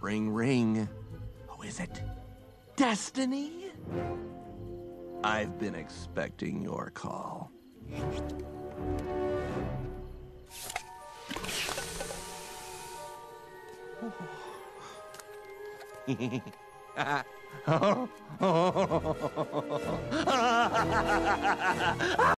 Ring, ring. Oh, is it destiny? I've been expecting your call.